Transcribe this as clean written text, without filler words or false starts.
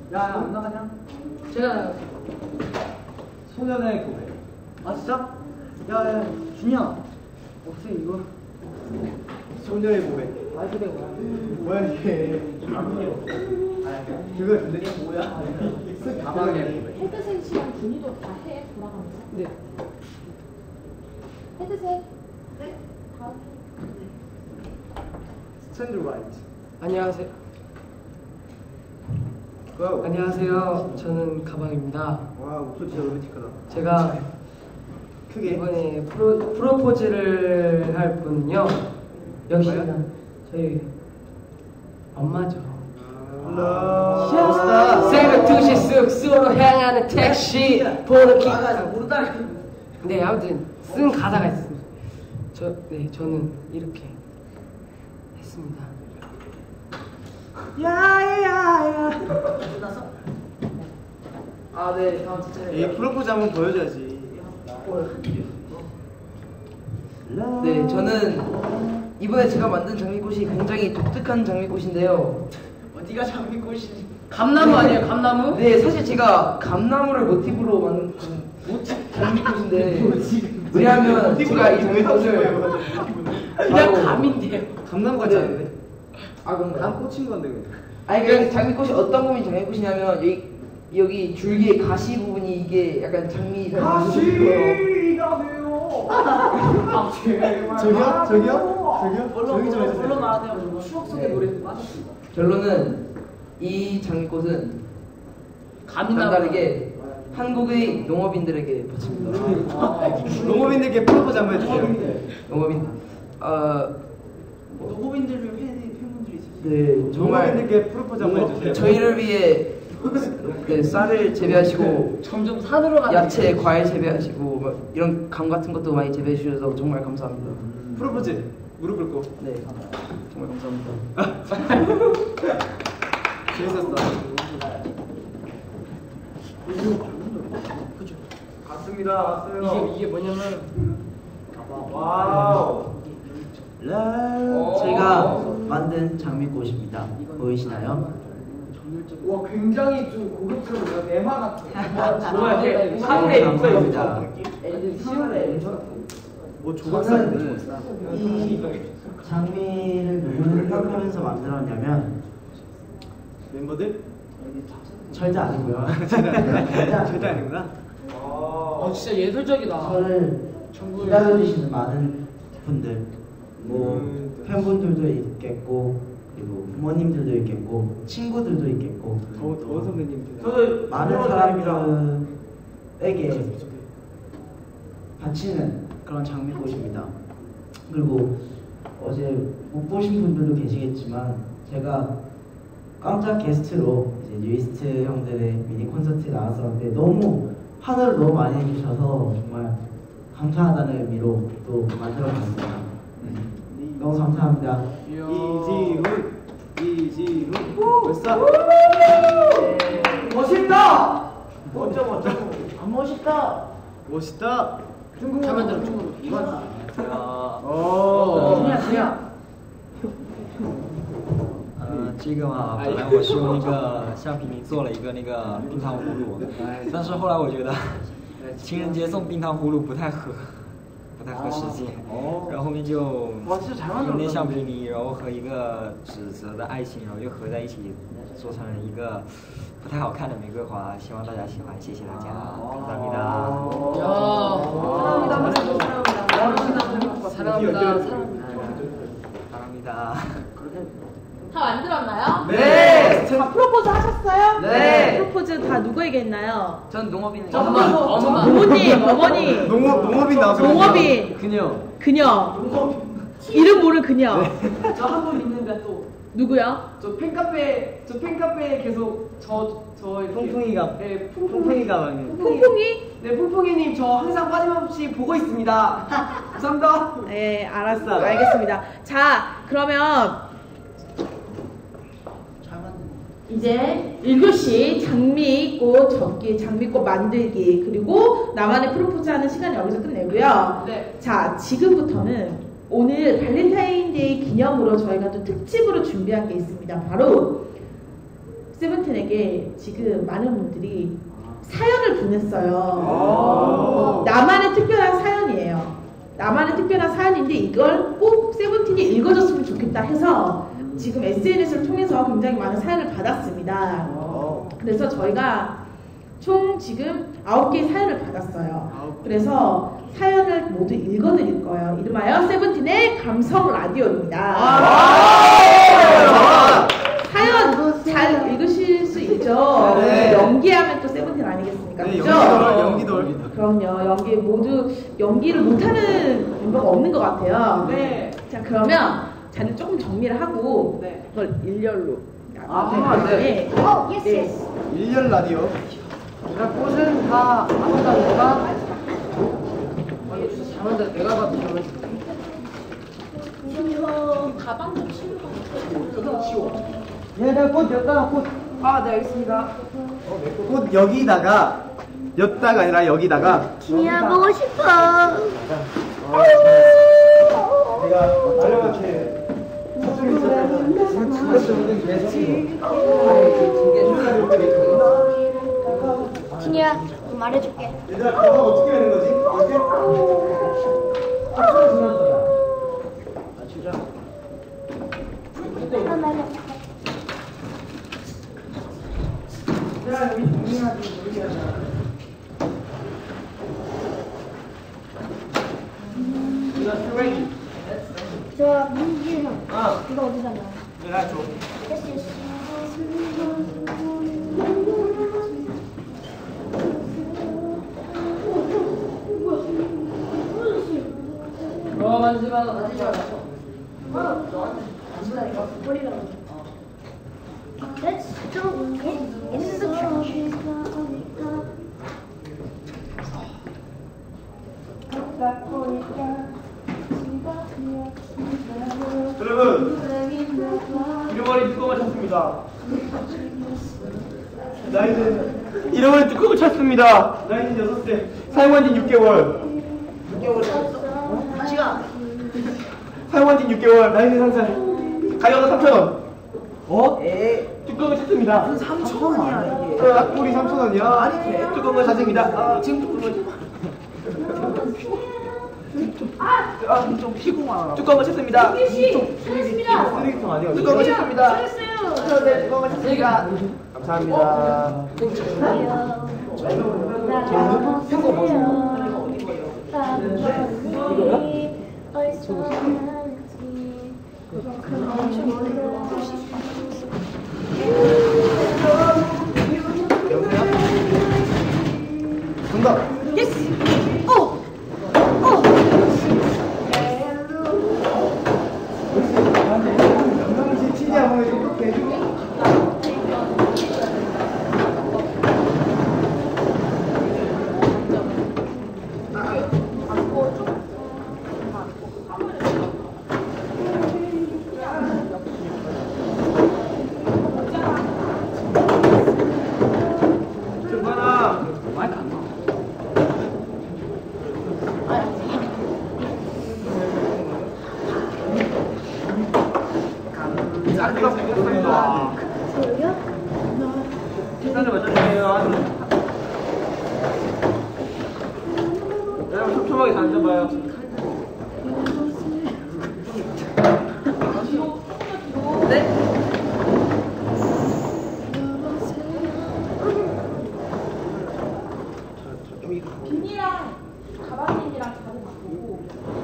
야, 안 나가냐? 제가 소년의 고백. 아 진짜? 야, 준이야. 혹시 이거 소년의 고백. 아 그래 뭐야? 뭐야 이게? 그거 근데 뭐야? 가방의 고백. 헤드셋 시간 준이도 다 해 돌아가면서. 네. 헤드셋. 네. 다음. 스탠드 라이트. 안녕하세요. 안녕하세요. 저는 가방입니다. 와, 목소리 진짜 로맨틱하다. 제가 크게. 이번에 프로포즈를 할 분은요. 역시나 저희 엄마죠. 멋있다. 새벽 2시 쑥쑥으로 향하는 택시 번호 키. 모르다. 네, 아무튼 쓴 가사가 있습니다. 저는 이렇게 했습니다. 야야야. 끝났어? 아, 네, 다음 진짜. 이 프로포즈 한번 보여줘야지. 네, 저는 이번에 제가 만든 장미꽃이 굉장히 독특한 장미꽃인데요. 어디가 장미꽃이지? 감나무 아니에요, 감나무? 네, 사실 제가 감나무를 모티브로 만든 장미꽃인데 왜냐하면 제가 이 장미꽃을 그냥 감인데요. 감나무 같지 않은데? 아 그런가요? 난 꽂힌 건데 그냥. 아니 그 장미꽃이 어떤 부분이 장미꽃이냐면 여기 줄기의 가시 부분이 이게 약간 장미 가시가 돼요. 아, 제발. 저기요? 저기 좀 해주세요. 물론 말하세요. 추억 속의 노래도 빠졌습니다. 결론은 이 장미꽃은 감나무. 다르게 한국의 농업인들에게 바칩니다. 농업인들께 프로포즈 한번 해주세요. 농업인 농업인들 중 팬분들이 있으시죠? 네 정말 농업인들께 프로포즈 한번 해주세요. 저희를 위해 네, 쌀을 재배하시고 점점 산으로 가는 야채, 과일 재배하시고 뭐 이런 감 같은 것도 많이 재배해 주셔서 정말 감사합니다. 프로포즈 무릎 꿇고. 네 정말 감사합니다. 재밌었어. 그죠? 갔습니다. 왔어요. 이게 뭐냐면 와우. 제가 만든 장미꽃입니다. 보이시나요? 와 굉장히 좀 고급스러워요. 대마 같아. 정말 네, 하늘에 감사합니다. 하늘에 뭐 조각사인데. 이 장미를 누구를 생각하면서 만들었냐면 멤버들? 절대 아니고요. 절대 아니구나. 진짜 예술적이다. 저를 기다려주시는 많은 분들, 뭐 팬분들도 있겠고, 그리고 부모님들도 있겠고, 친구들도 있겠고, 더 선배님들. 저도 많은 사람들에게 바치는 그런 장미꽃입니다. 그리고 어제 못 보신 분들도 계시겠지만 제가 깜짝 게스트로 이제 뉴이스트 형들의 미니 콘서트에 나왔었는데 너무 환호를 너무 많이 해주셔서 정말 감사하다는 의미로 또 만들어봤습니다. 너무 감사합니다. 이지훈 벌써 멋있다. 멋져 안 멋있다. 멋있다. 중국어 잘 만들어 중국어로. 이만. 안녕하세요. 这个嘛，本来我是用那个橡皮泥做了一个那个冰糖葫芦，但是后来我觉得情人节送冰糖葫芦不太合适际，然后后面就用那橡皮泥，然后和一个纸折的爱心，然后又合在一起，做成了一个不太好看的玫瑰花，希望大家喜欢，谢谢大家，감사합니다。 사랑합니다. 다 만들었나요? 네. 다 프로포즈 하셨어요? 네. 프로포즈 다 누구에게 했나요? 전 농업인. 엄마. 부모님, 어머니, 농업인 나왔어. 농업인, 그녀. 이름 모를 그녀. 저 한 분 있는데 또 누구야? 저 팬카페 계속 저 이렇게 풍풍이가. 네, 풍풍이가 많이. 퐁퐁이? 네, 퐁퐁이님 저 항상 빠짐없이 보고 있습니다. 감사합니다. 네, 알았어. 알겠습니다. 자, 그러면 이제 1교시 장미꽃 적기, 장미꽃 만들기, 그리고 나만의 프로포즈 하는 시간 여기서 끝내고요. 네. 자, 지금부터는 오늘 발렌타인데이 기념으로 저희가 또 특집으로 준비한 게 있습니다. 바로 세븐틴에게 지금 많은 분들이 사연을 보냈어요. 나만의 특별한 사연이에요. 나만의 특별한 사연인데 이걸 꼭 세븐틴이 읽어줬으면 좋겠다 해서 지금 SNS를 통해서 굉장히 많은 사연을 받았습니다. 그래서 저희가 총 지금 9개의 사연을 받았어요. 그래서 사연을 모두 읽어드릴 거예요. 이름하여 세븐틴의 감성 라디오입니다. 사연 잘 읽으실 수 있죠? 네. 연기하면 또 세븐틴 아니겠습니까? 네, 그죠? 연기돌. 그럼요. 연기 모두 연기를 못하는 멤버가 없는 것 같아요. 네. 자, 그러면 자료 조금 정리를 하고 네. 그걸 일렬로 네. 예스. 1년 라디오. 자, 꽃은 다 아무도 안 내가. 잘한다. 내가 봐도 잘한다. 가방 좀 치우고. 얘들아 꽃 였다가 꽃. 아, 네, 알겠습니다. 꽃 여기다가 였다가 아니라 여기다가. 진이야 보고 싶어. 내가 알려줄게. 진이야 말해줄게. 얘들아 가방 어떻게 하는 거지? 이렇게? 저 민규 형. 이거 어디다 놔? 내가 줘. 만지지 마, 만지지 마. Let's do it in the church. 여러분 잃어버린 뚜껑을 찾습니다. 나이는 잃어버린 뚜껑을 찾습니다. 나이는 6세. 사용한 지 6개월. 사용한 지 6개월. 나이는 1살. 가격은 3,000원. 어? 뚜껑을 찾습니다. 3,000원이야 이게. 악보리 3,000원이야. 아니 뚜껑을 찾습니다. 지금 뚜껑을 좀 피고만. 뚜껑을 찾습니다. 쓰레기통 아니에요. 뚜껑을 찾습니다. 네, 뚜껑을 찾습니다. 감사합니다. 정답. 예스. 명명시 치냐 뭐 이렇게. 계산을 맞춰주세요. 여러분 촘촘하게 다 앉아봐요. 비니랑 가방님이랑 다들 바꾸고